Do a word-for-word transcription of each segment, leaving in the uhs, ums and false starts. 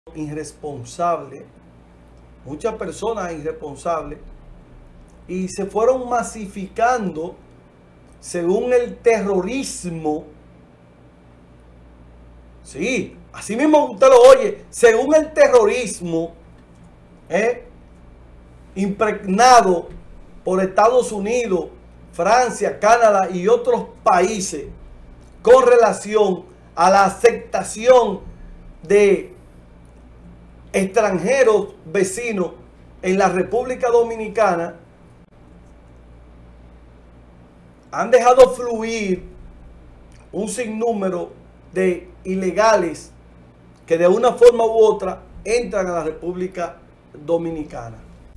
irresponsable, muchas personas irresponsables, y se fueron masificando según el terrorismo. Sí, así mismo usted lo oye, según el terrorismo eh, impregnado por Estados Unidos, Francia, Canadá y otros países con relación a la aceptación de extranjeros vecinos en la República Dominicana, han dejado fluir un sinnúmero de ilegales que de una forma u otra entran a la República Dominicana.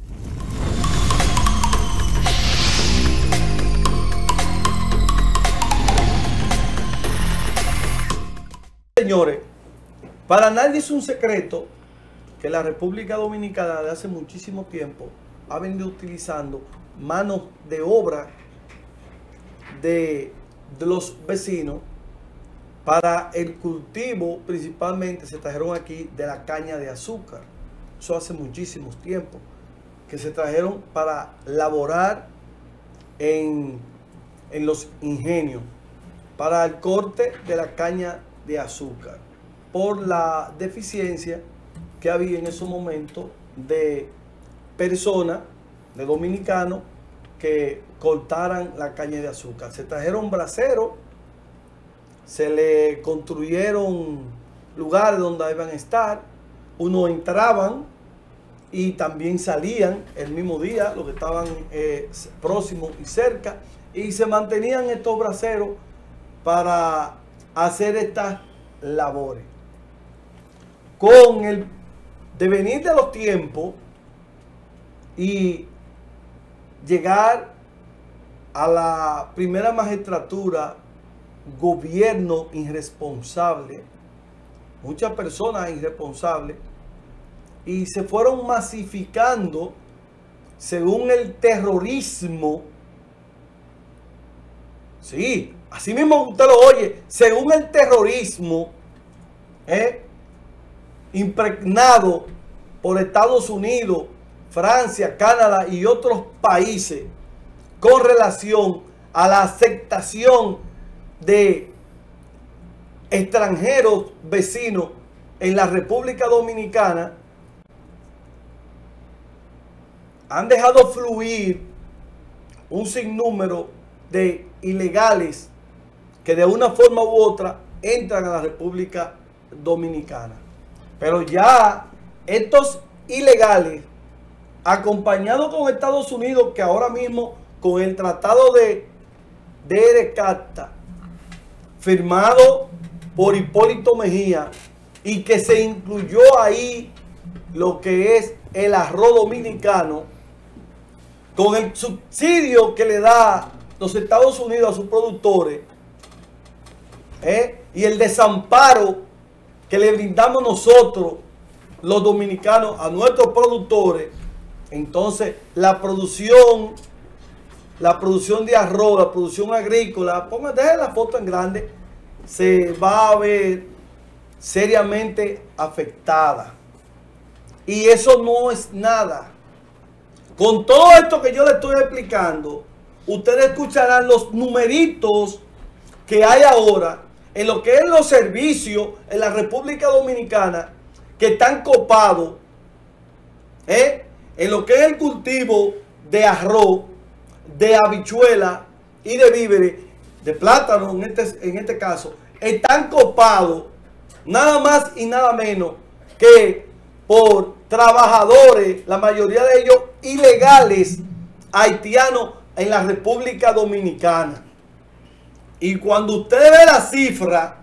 Señores, para nadie es un secreto que la República Dominicana de hace muchísimo tiempo ha venido utilizando manos de obra de, de los vecinos para el cultivo. Principalmente se trajeron aquí de la caña de azúcar. Eso hace muchísimos tiempos que se trajeron para laborar en, en los ingenios para el corte de la caña de azúcar, por la deficiencia que había en esos momentos de personas, de dominicanos, que cortaran la caña de azúcar. Se trajeron braceros, se le construyeron lugares donde iban a estar, unos entraban y también salían el mismo día, los que estaban eh, próximos y cerca, y se mantenían estos braceros para hacer estas labores. Con el devenir de los tiempos y llegar a la primera magistratura, gobierno irresponsable, muchas personas irresponsables, y se fueron masificando según el terrorismo. Sí, así mismo usted lo oye, según el terrorismo eh, impregnado por Estados Unidos, Francia, Canadá y otros países con relación a la aceptación de extranjeros vecinos en la República Dominicana, han dejado fluir un sinnúmero de ilegales que de una forma u otra entran a la República Dominicana. Pero ya estos ilegales, acompañados con Estados Unidos, que ahora mismo con el tratado de, de Erecata, firmado por Hipólito Mejía, y que se incluyó ahí lo que es el arroz dominicano, con el subsidio que le da los Estados Unidos a sus productores, ¿eh? y el desamparo que le brindamos nosotros, los dominicanos, a nuestros productores. Entonces la producción, la producción de arroz, la producción agrícola, ponga, deje la foto en grande, se va a ver seriamente afectada. Y eso no es nada. Con todo esto que yo le estoy explicando, ustedes escucharán los numeritos que hay ahora en lo que es los servicios en la República Dominicana, que están copados, ¿eh? en lo que es el cultivo de arroz, de habichuela y de víveres, de plátano en este, en este caso, están copados nada más y nada menos que por trabajadores, la mayoría de ellos ilegales, haitianos en la República Dominicana. Y cuando usted ve la cifra,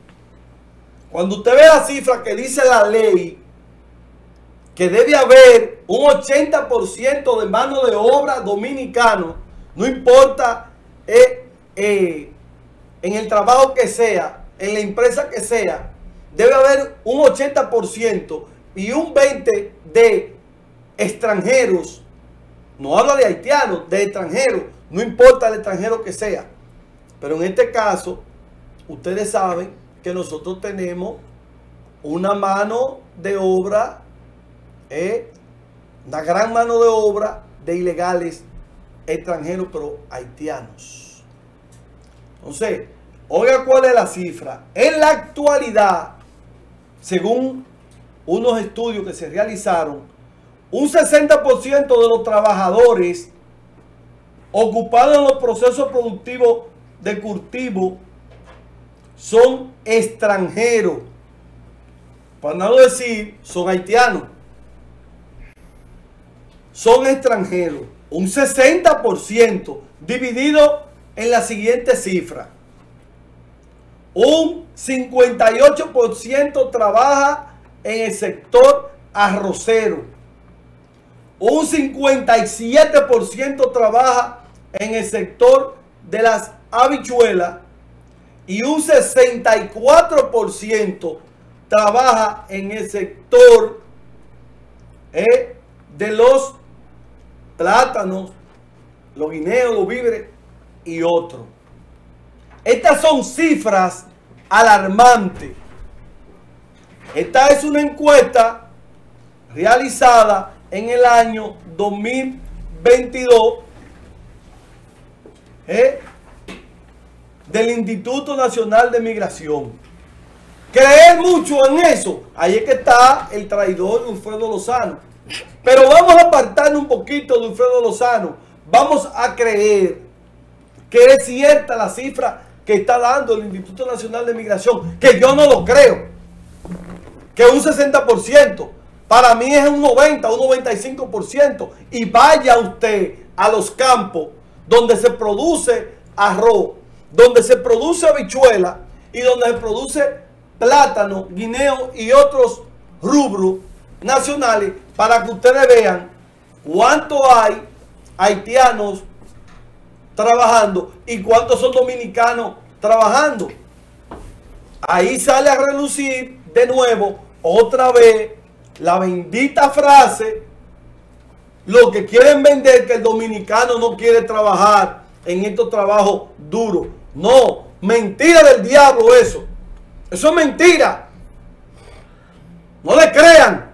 cuando usted ve la cifra que dice la ley, que debe haber un ochenta por ciento de mano de obra dominicano, no importa eh, eh, en el trabajo que sea, en la empresa que sea, debe haber un ochenta por ciento y un veinte por ciento de extranjeros. No habla de haitianos, de extranjeros, no importa el extranjero que sea. Pero en este caso, ustedes saben que nosotros tenemos una mano de obra, eh, una gran mano de obra de ilegales extranjeros, pero haitianos. Entonces, oiga cuál es la cifra. En la actualidad, según unos estudios que se realizaron, un sesenta por ciento de los trabajadores ocupados en los procesos productivos de cultivo son extranjeros. Para no decir, son haitianos. Son extranjeros. Un sesenta por ciento dividido en la siguiente cifra. Un cincuenta y ocho por ciento trabaja en el sector arrocero. Un cincuenta y siete por ciento trabaja en el sector de las habichuelas. Y un sesenta y cuatro por ciento trabaja en el sector eh, de los plátanos, los guineos, los víveres y otros. Estas son cifras alarmantes. Esta es una encuesta realizada en el año dos mil veintidós ¿eh? del Instituto Nacional de Migración. Creer mucho en eso, ahí es que está el traidor Wilfredo Lozano. Pero vamos a apartarnos un poquito de Wilfredo Lozano. Vamos a creer que es cierta la cifra que está dando el Instituto Nacional de Migración, que yo no lo creo, que un sesenta por ciento, para mí es un noventa, un noventa y cinco por ciento. Y vaya usted a los campos donde se produce arroz, donde se produce habichuela y donde se produce plátano, guineo y otros rubros nacionales, para que ustedes vean cuánto hay haitianos trabajando y cuántos son dominicanos trabajando. Ahí sale a relucir de nuevo otra vez la bendita frase, lo que quieren vender, que el dominicano no quiere trabajar en estos trabajos duros. No, mentira del diablo eso. Eso es mentira. No le crean.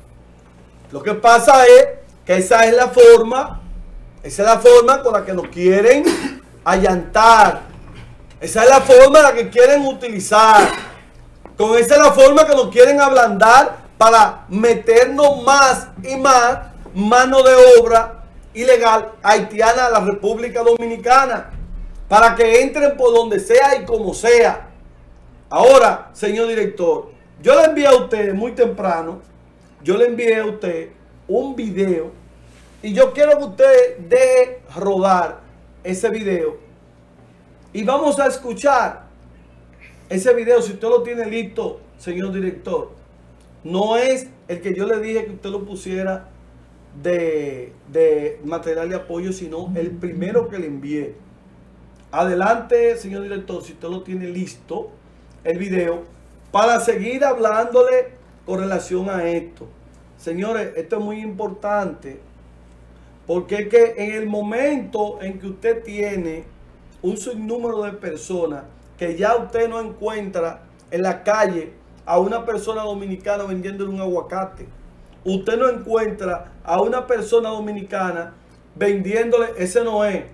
Lo que pasa es que esa es la forma, esa es la forma con la que nos quieren allantar. Esa es la forma en la que quieren utilizar. Con esa es la forma que nos quieren ablandar para meternos más y más mano de obra ilegal haitiana a la República Dominicana, para que entren por donde sea y como sea. Ahora, señor director, yo le envié a usted muy temprano, yo le envié a usted un video y yo quiero que usted deje rodar ese video y vamos a escuchar ese video. Si usted lo tiene listo, señor director, no es el que yo le dije que usted lo pusiera de, de material de apoyo, sino el primero que le envié. Adelante, señor director, si usted lo tiene listo, el video, para seguir hablándole con relación a esto. Señores, esto es muy importante, porque es que en el momento en que usted tiene un sinnúmero de personas que ya usted no encuentra en la calle a una persona dominicana vendiéndole un aguacate, usted no encuentra a una persona dominicana vendiéndole, ese no es,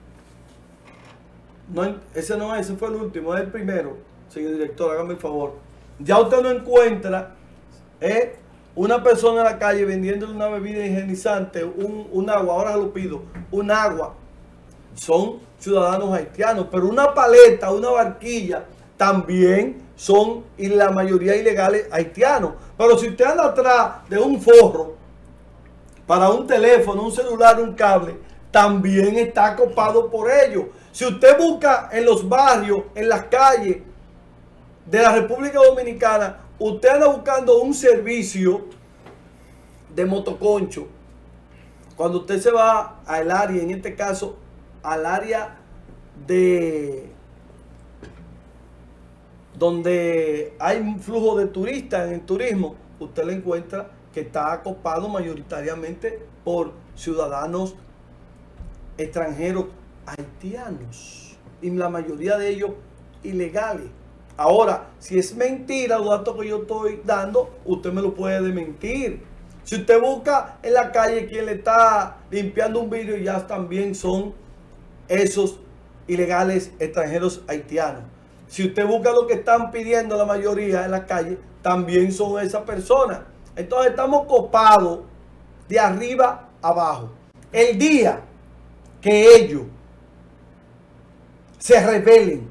no, ese no es, ese fue el último, es el primero. Señor director, hágame el favor. Ya usted no encuentra eh, una persona en la calle vendiéndole una bebida higienizante, un, un agua, ahora lo pido, un agua. Son ciudadanos haitianos, pero una paleta, una barquilla, también son, y la mayoría ilegales haitianos. Pero si usted anda atrás de un forro para un teléfono, un celular, un cable, también está copado por ellos. Si usted busca en los barrios, en las calles de la República Dominicana, usted anda buscando un servicio de motoconcho. Cuando usted se va al área, en este caso al área de donde hay un flujo de turistas en el turismo, usted le encuentra que está acopado mayoritariamente por ciudadanos extranjeros haitianos, y la mayoría de ellos ilegales Ahora, si es mentira los datos que yo estoy dando, usted me lo puede desmentir. Si usted busca en la calle quien le está limpiando un vidrio, ya también son esos ilegales extranjeros haitianos. Si usted busca lo que están pidiendo la mayoría en la calle, también son esas personas. Entonces estamos copados de arriba abajo. El día que ellos se rebelen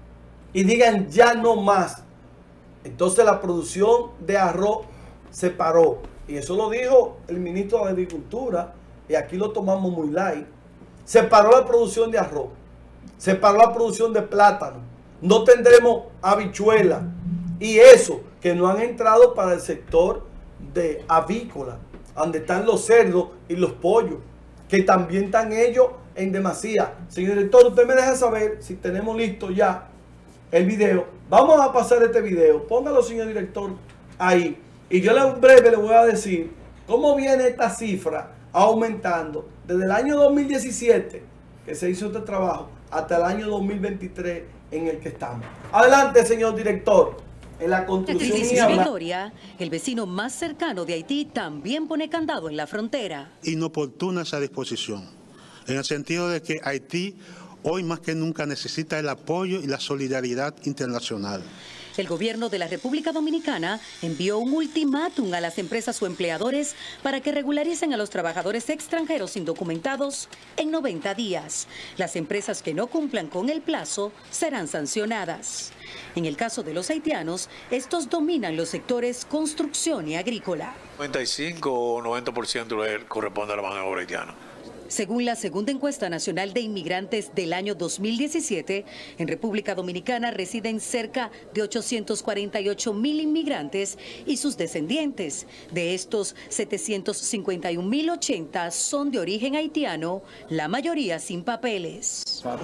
y digan ya no más, entonces la producción de arroz se paró. Y eso lo dijo el ministro de Agricultura, y aquí lo tomamos muy light. Se paró la producción de arroz, se paró la producción de plátano, no tendremos habichuela, y eso que no han entrado para el sector de avícola, donde están los cerdos y los pollos, que también están ellos en demasía. Señor director, usted me deja saber si tenemos listo ya el video. Vamos a pasar este video, póngalo, señor director, ahí. Y yo en breve le voy a decir cómo viene esta cifra aumentando desde el año dos mil diecisiete, que se hizo este trabajo, hasta el año dos mil veintitrés en el que estamos. Adelante, señor director. En la construcción migratoria, el vecino más cercano de Haití también pone candado en la frontera. Inoportuna esa disposición, en el sentido de que Haití hoy más que nunca necesita el apoyo y la solidaridad internacional. El gobierno de la República Dominicana envió un ultimátum a las empresas o empleadores para que regularicen a los trabajadores extranjeros indocumentados en noventa días. Las empresas que no cumplan con el plazo serán sancionadas. En el caso de los haitianos, estos dominan los sectores construcción y agrícola. noventa y cinco o noventa por ciento le corresponde a la mano de obra haitiana. Según la segunda encuesta nacional de inmigrantes del año dos mil diecisiete, en República Dominicana residen cerca de ochocientos cuarenta y ocho mil inmigrantes y sus descendientes. De estos, setecientos cincuenta y un mil ochenta son de origen haitiano, la mayoría sin papeles.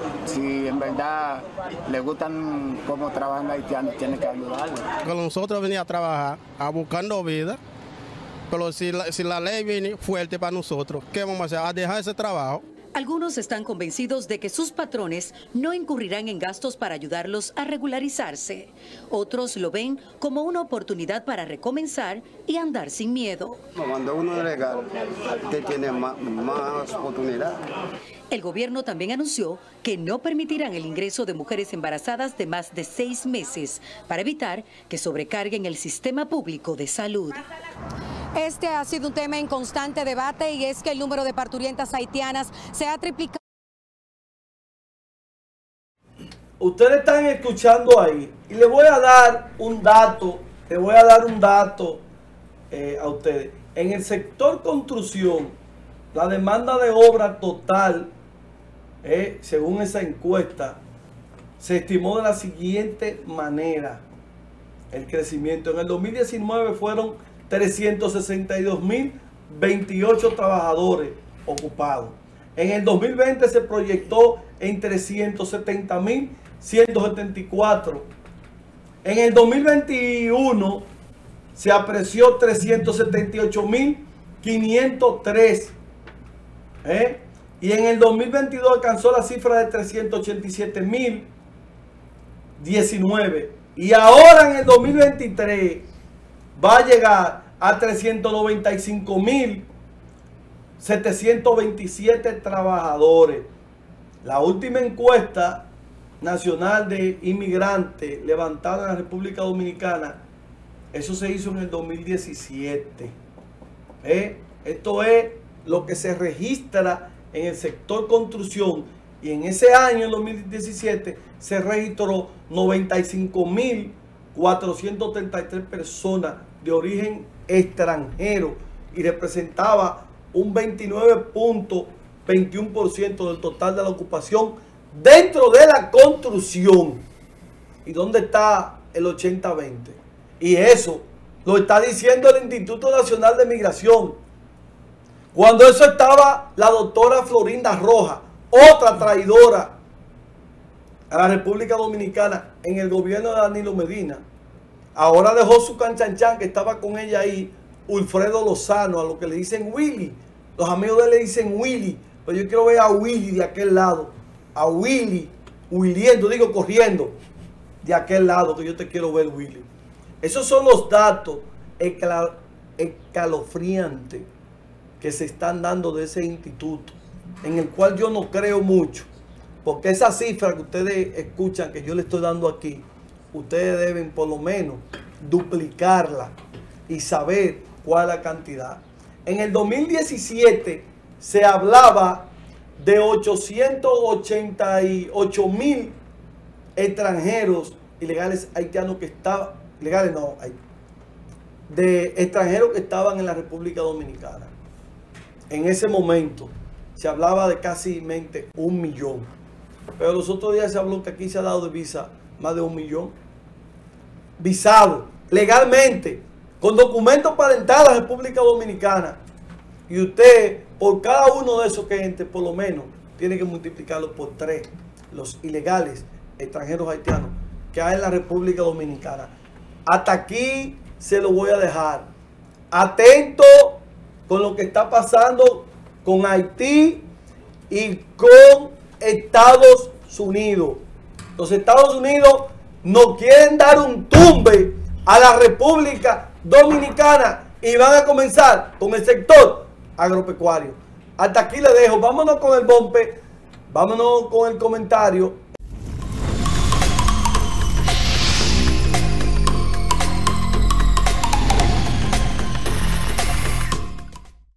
Si en verdad le gustan cómo trabajan los haitianos, tienen que ayudarlos. Con nosotros venía a trabajar, a buscando vida. Pero si la, si la ley viene fuerte para nosotros, ¿qué vamos a hacer? ¿A dejar ese trabajo? Algunos están convencidos de que sus patrones no incurrirán en gastos para ayudarlos a regularizarse. Otros lo ven como una oportunidad para recomenzar y andar sin miedo. Cuando uno es legal, usted tiene más, más oportunidad. El gobierno también anunció que no permitirán el ingreso de mujeres embarazadas de más de seis meses para evitar que sobrecarguen el sistema público de salud. Este ha sido un tema en constante debate y es que el número de parturientas haitianas se ha triplicado. Ustedes están escuchando ahí y les voy a dar un dato, les voy a dar un dato eh, a ustedes. En el sector construcción, la demanda de obra total, eh, según esa encuesta, se estimó de la siguiente manera. El crecimiento en el dos mil diecinueve fueron trescientos sesenta y dos mil veintiocho trabajadores ocupados. En el dos mil veinte se proyectó en trescientos setenta mil ciento setenta y cuatro. En el dos mil veintiuno se apreció trescientos setenta y ocho mil quinientos tres. ¿eh? Y en el dos mil veintidós alcanzó la cifra de trescientos ochenta y siete mil diecinueve. Y ahora en el dos mil veintitrés va a llegar a trescientos noventa y cinco mil setecientos veintisiete trabajadores. La última encuesta nacional de inmigrantes levantada en la República Dominicana, eso se hizo en el dos mil diecisiete. ¿Eh? Esto es lo que se registra en el sector construcción, y en ese año, en dos mil diecisiete, se registró noventa y cinco mil cuatrocientas treinta y tres personas de origen extranjero y representaba un veintinueve punto veintiuno por ciento del total de la ocupación dentro de la construcción. ¿Y dónde está el ochenta veinte? Y eso lo está diciendo el Instituto Nacional de Migración. Cuando eso estaba la doctora Florinda Rojas, otra traidora a la República Dominicana en el gobierno de Danilo Medina. Ahora dejó su canchanchan que estaba con ella ahí, Wilfredo Lozano, a lo que le dicen Willy. Los amigos de él le dicen Willy, pero yo quiero ver a Willy de aquel lado. A Willy, huyendo, digo corriendo. de aquel lado que yo te quiero ver, Willy. Esos son los datos escalofriantes que se están dando de ese instituto, en el cual yo no creo mucho, porque esa cifra que ustedes escuchan que yo le estoy dando aquí, ustedes deben por lo menos duplicarla y saber cuál es la cantidad. En el dos mil diecisiete se hablaba de ochocientos ochenta y ocho mil extranjeros ilegales haitianos que estaban, legales no, de extranjeros que estaban en la República Dominicana. En ese momento se hablaba de casi un millón. Pero los otros días se habló que aquí se ha dado de visa más de un millón. Visado, legalmente, con documentos para entrar a la República Dominicana. Y usted, por cada uno de esos que entre, por lo menos, tiene que multiplicarlo por tres. Los ilegales extranjeros haitianos que hay en la República Dominicana. Hasta aquí se lo voy a dejar. Atento con lo que está pasando con Haití y con Estados Unidos. Los Estados Unidos no quieren dar un tumbe a la República Dominicana y van a comenzar con el sector agropecuario. Hasta aquí le dejo. Vámonos con el bombe. Vámonos con el comentario